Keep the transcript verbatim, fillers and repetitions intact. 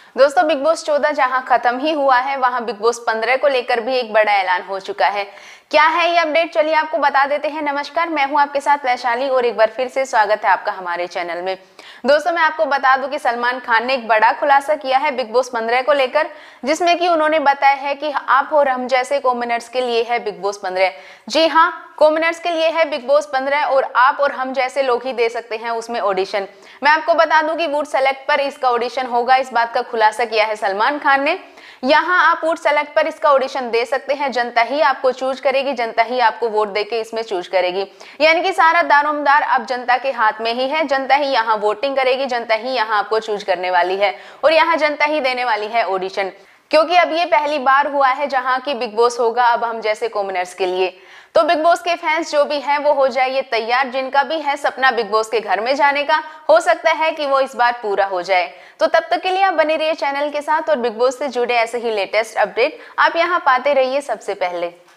दोस्तों big boss चौदह जहां खत्म ही हुआ है, वहां बिग बॉस पंद्रह को लेकर भी एक बड़ा ऐलान हो चुका है। क्या है ये अपडेट, चलिए आपको बता देते हैं। नमस्कार, मैं हूं आपके साथ वैशाली और एक बार फिर से स्वागत है आपका हमारे चैनल में। दोस्तों मैं आपको बता दूं कि सलमान खान ने एक बड़ा खुलासा किया है बिग बॉस पंद्रह को लेकर, जिसमें कि उन्होंने बताया है कि आप और हम जैसे कॉमनर्स के लिए है बिग बॉस पंद्रह। जी हाँ, कॉमनर्स के लिए है बिग बॉस पंद्रह और आप और हम जैसे लोग ही दे सकते हैं उसमें ऑडिशन। मैं आपको बता दूं कि वोट सेलेक्ट पर इसका ऑडिशन होगा, इस बात का खुलासा किया है सलमान खान ने। यहाँ आप वोट सेलेक्ट पर इसका ऑडिशन दे सकते हैं, जनता ही आपको चूज करेगी, जनता ही आपको वोट देके इसमें चूज करेगी। यानी कि सारा दारोमदार अब जनता के हाथ में ही है, जनता ही यहाँ वोटिंग करेगी, जनता ही यहाँ आपको चूज करने वाली है और यहाँ जनता ही देने वाली है ऑडिशन। क्योंकि अब ये पहली बार हुआ है जहां की बिग बॉस होगा अब हम जैसे कॉमनर्स के लिए। तो बिग बॉस के फैंस जो भी हैं वो हो जाइए तैयार, जिनका भी है सपना बिग बॉस के घर में जाने का, हो सकता है कि वो इस बार पूरा हो जाए। तो तब तक के लिए आप बने रहिए चैनल के साथ और बिग बॉस से जुड़े ऐसे ही लेटेस्ट अपडेट आप यहाँ पाते रहिए सबसे पहले।